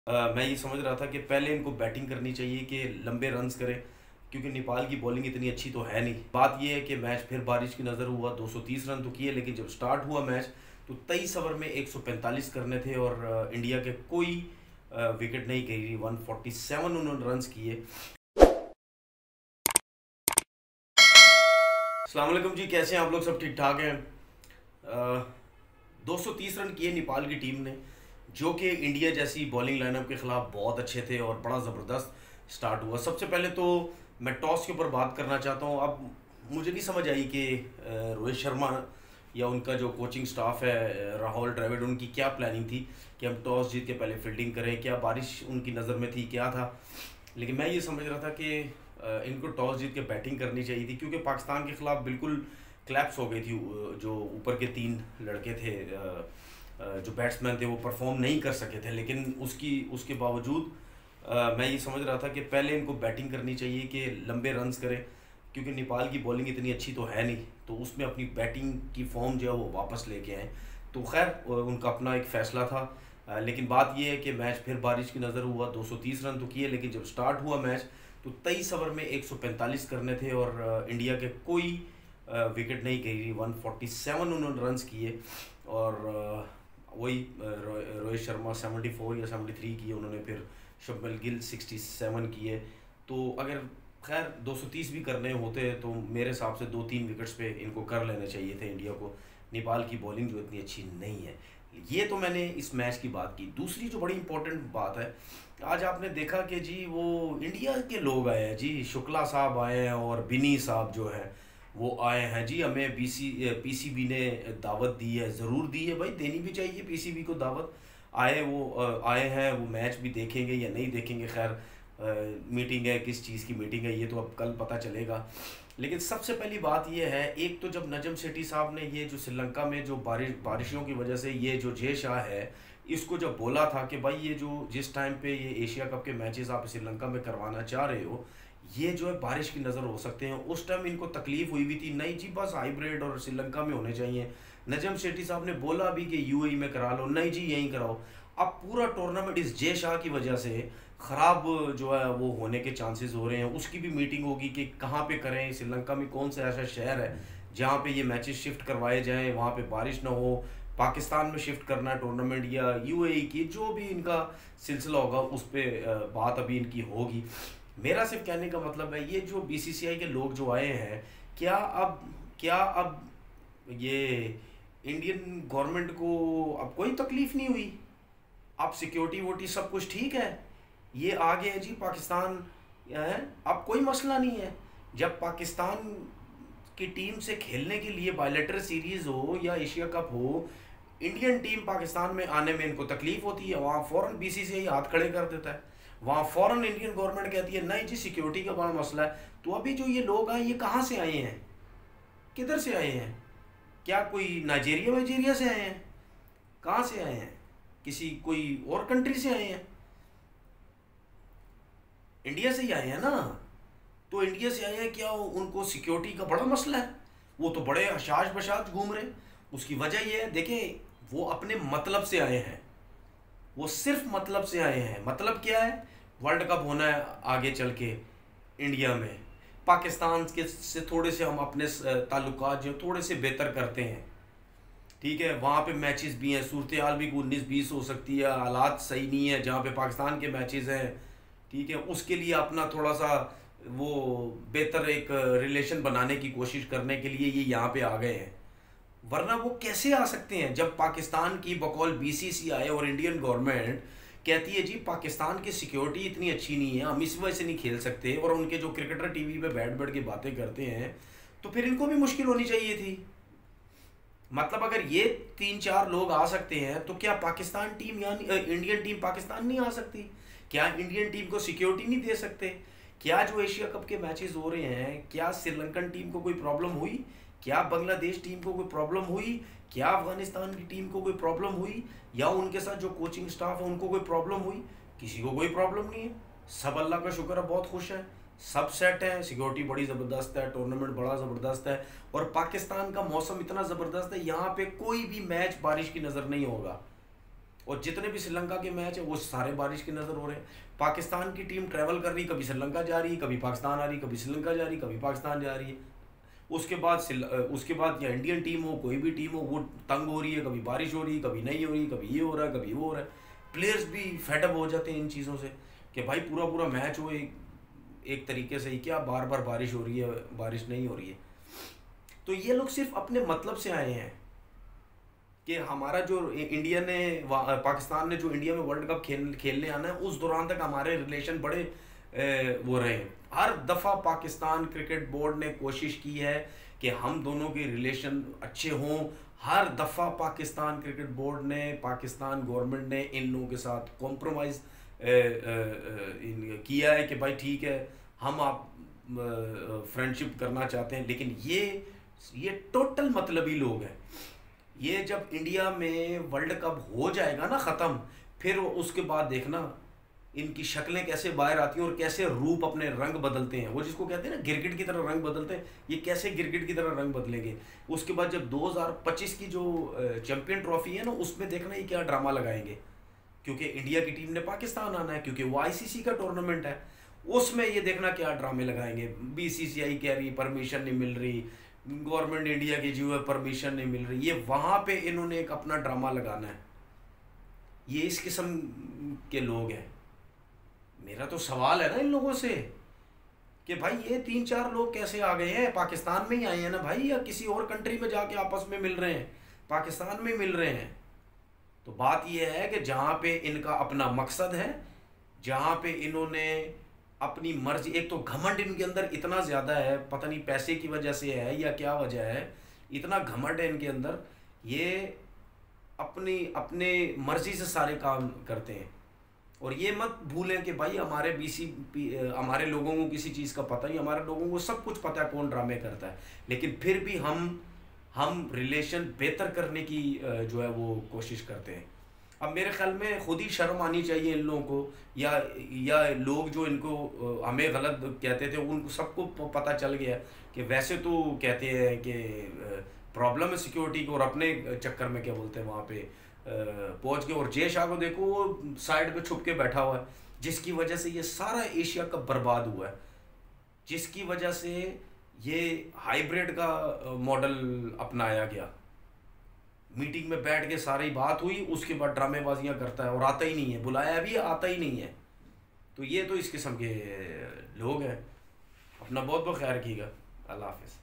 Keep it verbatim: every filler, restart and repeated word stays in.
अ, मैं ये समझ रहा था कि पहले इनको बैटिंग करनी चाहिए कि लंबे रन्स करें, क्योंकि नेपाल की बॉलिंग इतनी अच्छी तो है नहीं। बात ये है कि मैच फिर बारिश की नज़र हुआ, दो सौ तीस रन तो किए, लेकिन जब स्टार्ट हुआ मैच तो तेईस ओवर में एक सौ पैंतालीस करने थे और अ, इंडिया के कोई अ, विकेट नहीं गिरी। एक सौ सैंतालीस उन्होंने रन्स किए। अस्सलाम वालेकुम जी, कैसे हैं आप लोग? सब ठीक ठाक हैं। दो सौ तीस रन किए नेपाल की टीम ने, जो कि इंडिया जैसी बॉलिंग लाइनअप के खिलाफ बहुत अच्छे थे और बड़ा ज़बरदस्त स्टार्ट हुआ। सबसे पहले तो मैं टॉस के ऊपर बात करना चाहता हूँ। अब मुझे नहीं समझ आई कि अ, रोहित शर्मा या उनका जो कोचिंग स्टाफ है, अ, राहुल द्रविड़, उनकी क्या प्लानिंग थी कि हम टॉस जीत के पहले फील्डिंग करें। क्या बारिश उनकी नज़र में थी, क्या था? लेकिन मैं ये समझ रहा था कि अ, इनको टॉस जीत के बैटिंग करनी चाहिए थी, क्योंकि पाकिस्तान के खिलाफ बिल्कुल क्लैप्स हो गई थी। अ, जो ऊपर के तीन लड़के थे, अ, अ, जो बैट्समैन थे, वो परफॉर्म नहीं कर सके थे। लेकिन उसकी उसके बावजूद अ, मैं ये समझ रहा था कि पहले इनको बैटिंग करनी चाहिए कि लंबे रन्स करें, क्योंकि नेपाल की बॉलिंग इतनी अच्छी तो है नहीं, तो उसमें अपनी बैटिंग की फॉर्म जो है वो वापस लेके आएँ। तो खैर, अ, उनका अपना एक फ़ैसला था। अ, लेकिन बात ये है कि मैच फिर बारिश की नज़र हुआ, दो सौ तीस रन तो किए, लेकिन जब स्टार्ट हुआ मैच तो तेईस ओवर में एक सौ पैंतालीस करने थे और अ, इंडिया के कोई अ, विकेट नहीं गिरी। एक सौ सैंतालीस उन्होंने रन्स किए और अ, वही अ, रो- रोहित शर्मा चौहत्तर या तिहत्तर किए उन्होंने, फिर शुभमन गिल सड़सठ किए। तो अगर खैर दो सौ तीस भी करने होते तो मेरे हिसाब से दो तीन विकेट्स पे इनको कर लेने चाहिए थे इंडिया को। नेपाल की बॉलिंग जो इतनी अच्छी नहीं है। ये तो मैंने इस मैच की बात की। दूसरी जो बड़ी इंपॉर्टेंट बात है, आज आपने देखा कि जी वो इंडिया के लोग आए हैं जी, शुक्ला साहब आए हैं और बिनी साहब जो हैं वो आए हैं जी। हमें बीसी पीसीबी ने दावत दी है, ज़रूर दी है भाई, देनी भी चाहिए पीसीबी को दावत। आए वो अ, आए हैं, वो मैच भी देखेंगे या नहीं देखेंगे, खैर मीटिंग है, किस चीज़ की मीटिंग है ये तो अब कल पता चलेगा। लेकिन सबसे पहली बात ये है, एक तो जब नजम सेठी साहब ने ये जो श्रीलंका में जो बारिश बारिशों की वजह से ये जो जय शाह है, इसको जब बोला था कि भाई ये जो जिस टाइम पे ये एशिया कप के मैचेस आप श्रीलंका में करवाना चाह रहे हो, ये जो है बारिश की नज़र हो सकते हैं। उस टाइम इनको तकलीफ हुई हुई थी, नहीं जी बस हाइब्रिड और श्रीलंका में होने चाहिए। नजम सेठी साहब ने बोला भी कि यूएई में करा लो, नहीं जी यहीं कराओ। अब पूरा टूर्नामेंट इस जय शाह की वजह से ख़राब जो है वो होने के चांसेस हो रहे हैं। उसकी भी मीटिंग होगी कि कहाँ पे करें, श्रीलंका में कौन सा ऐसा शहर है जहाँ पे ये मैचेस शिफ्ट करवाए जाएं, वहाँ पे बारिश ना हो। पाकिस्तान में शिफ्ट करना है टूर्नामेंट या यूएई की, जो भी इनका सिलसिला होगा उस पर बात अभी इनकी होगी। मेरा सिर्फ कहने का मतलब है, ये जो बीसीसीआई के लोग जो आए हैं, क्या अब क्या अब ये इंडियन गवर्नमेंट को अब कोई तकलीफ नहीं हुई? अब सिक्योरिटी वोटी सब कुछ ठीक है, ये आ गए हैं जी पाकिस्तान है, अब कोई मसला नहीं है। जब पाकिस्तान की टीम से खेलने के लिए बायलेटरल सीरीज हो या एशिया कप हो, इंडियन टीम पाकिस्तान में आने में इनको तकलीफ होती है, वहाँ फ़ौरन बीसीसीआई हाथ खड़े कर देता है। वहाँ फ़ौरन इंडियन गवर्नमेंट कहती है नहीं जी सिक्योरिटी का बड़ा मसला है। तो अभी जो ये लोग आए, ये कहाँ से आए हैं, किधर से आए हैं? क्या कोई नाइजीरिया वाइजीरिया से आए हैं? कहाँ से आए हैं? किसी कोई और कंट्री से आए हैं? इंडिया से ही आए हैं ना। तो इंडिया से आए हैं, क्या उनको सिक्योरिटी का बड़ा मसला है? वो तो बड़े हशाश बशाश घूम रहे हैं। उसकी वजह ये है, देखें, वो अपने मतलब से आए हैं, वो सिर्फ मतलब से आए हैं। मतलब क्या है? वर्ल्ड कप होना है आगे चल के इंडिया में, पाकिस्तान के से थोड़े से हम अपने ताल्लुकात जो थोड़े से बेहतर करते हैं, ठीक है। वहाँ पे मैचेस भी हैं, सूरत हाल भी उन्नीस बीस हो सकती है, हालात सही नहीं है जहाँ पे पाकिस्तान के मैचेस हैं, ठीक है। उसके लिए अपना थोड़ा सा वो बेहतर एक रिलेशन बनाने की कोशिश करने के लिए ये यहाँ पे आ गए हैं। वरना वो कैसे आ सकते हैं जब पाकिस्तान की बकौल बीसीसीआई और इंडियन गवर्नमेंट कहती है जी पाकिस्तान की सिक्योरिटी इतनी अच्छी नहीं है, हम इस वजह से नहीं खेल सकते, और उनके जो क्रिकेटर टीवी पे बैठ बैठ के बातें करते हैं, तो फिर इनको भी मुश्किल होनी चाहिए थी। मतलब अगर ये तीन चार लोग आ सकते हैं तो क्या पाकिस्तान टीम यानी इंडियन टीम पाकिस्तान नहीं आ सकती? क्या इंडियन टीम को सिक्योरिटी नहीं दे सकते? क्या जो एशिया कप के मैचेस हो रहे हैं, क्या श्रीलंकन टीम को कोई प्रॉब्लम हुई? क्या बांग्लादेश टीम को कोई प्रॉब्लम हुई? क्या अफगानिस्तान की टीम को कोई प्रॉब्लम हुई? या उनके साथ जो कोचिंग स्टाफ है उनको कोई प्रॉब्लम हुई? किसी को कोई प्रॉब्लम नहीं है। सब अल्लाह का शुक्र है, बहुत खुश है, सब सेट है, सिक्योरिटी बड़ी ज़बरदस्त है, टूर्नामेंट बड़ा ज़बरदस्त है, और पाकिस्तान का मौसम इतना ज़बरदस्त है, यहाँ पे कोई भी मैच बारिश की नज़र नहीं होगा। और जितने भी श्रीलंका के मैच है वो सारे बारिश की नज़र हो रहे हैं। पाकिस्तान की टीम ट्रैवल कर रही, कभी श्रीलंका जा रही है, कभी पाकिस्तान आ रही, कभी श्रीलंका जा रही, कभी पाकिस्तान जा रही है। उसके बाद उसके बाद या इंडियन टीम हो, कोई भी टीम हो, वो तंग हो रही है, कभी बारिश हो रही है, कभी नहीं हो रही, कभी ये हो रहा है, कभी वो हो रहा है। प्लेयर्स भी फेडअप हो जाते हैं इन चीज़ों से कि भाई पूरा पूरा मैच हो एक एक तरीके से ही, क्या बार बार बारिश हो रही है, बारिश नहीं हो रही है। तो ये लोग सिर्फ अपने मतलब से आए हैं कि हमारा जो इंडिया ने पाकिस्तान ने जो इंडिया में वर्ल्ड कप खेल खेलने आना है उस दौरान तक हमारे रिलेशन बड़े ए, वो रहे। हर दफ़ा पाकिस्तान क्रिकेट बोर्ड ने कोशिश की है कि हम दोनों के रिलेशन अच्छे हों। हर दफ़ा पाकिस्तान क्रिकेट बोर्ड ने, पाकिस्तान गवर्नमेंट ने इन लोगों के साथ कॉम्प्रोमाइज़ किया है कि भाई ठीक है हम आप फ्रेंडशिप करना चाहते हैं। लेकिन ये ये टोटल मतलबी लोग हैं। ये जब इंडिया में वर्ल्ड कप हो जाएगा ना ख़त्म, फिर उसके बाद देखना इनकी शक्लें कैसे बाहर आती हैं और कैसे रूप अपने रंग बदलते हैं। वो जिसको कहते हैं ना गिरगिट की तरह रंग बदलते हैं, ये कैसे गिरगिट की तरह रंग बदलेंगे। उसके बाद जब दो हज़ार पच्चीस की जो चैंपियन ट्रॉफी है ना, उसमें देखना ये क्या ड्रामा लगाएंगे, क्योंकि इंडिया की टीम ने पाकिस्तान आना है, क्योंकि वो आईसीसी का टूर्नामेंट है। उसमें ये देखना क्या ड्रामे लगाएंगे। बीसीसीआई कह रही परमिशन नहीं मिल रही, गवर्नमेंट इंडिया की जो है परमिशन नहीं मिल रही, ये वहाँ पे इन्होंने एक अपना ड्रामा लगाना है। ये इस किस्म के लोग हैं। मेरा तो सवाल है ना इन लोगों से कि भाई ये तीन चार लोग कैसे आ गए हैं, पाकिस्तान में ही आए हैं ना भाई, या किसी और कंट्री में जाके आपस में मिल रहे हैं, पाकिस्तान में मिल रहे हैं। तो बात यह है कि जहाँ पे इनका अपना मकसद है, जहाँ पे इन्होंने अपनी मर्जी, एक तो घमंड इनके अंदर इतना ज़्यादा है, पता नहीं पैसे की वजह से है या क्या वजह है, इतना घमंड है इनके अंदर, ये अपनी अपने मर्जी से सारे काम करते हैं। और ये मत भूलें कि भाई हमारे बीसी हमारे लोगों को किसी चीज़ का पता नहीं, हमारे लोगों को सब कुछ पता है कौन ड्रामे करता है, लेकिन फिर भी हम हम रिलेशन बेहतर करने की जो है वो कोशिश करते हैं। अब मेरे ख्याल में खुद ही शर्म आनी चाहिए इन लोगों को, या या लोग जो इनको हमें गलत कहते थे उनको सबको पता चल गया कि वैसे तो कहते हैं कि प्रॉब्लम है सिक्योरिटी को, और अपने चक्कर में क्या बोलते हैं वहाँ पे पहुँच गए। और जय शाह को देखो वो साइड पे छुप के बैठा हुआ है, जिसकी वजह से ये सारा एशिया कप बर्बाद हुआ है, जिसकी वजह से ये हाइब्रिड का मॉडल अपनाया गया। मीटिंग में बैठ के सारी बात हुई, उसके बाद ड्रामेबाजियाँ करता है और आता ही नहीं है, बुलाया भी आता ही नहीं है। तो ये तो इस किस्म के लोग हैं। अपना बहुत बहुत ख्याल रखिएगा। अल्लाह हाफिज़।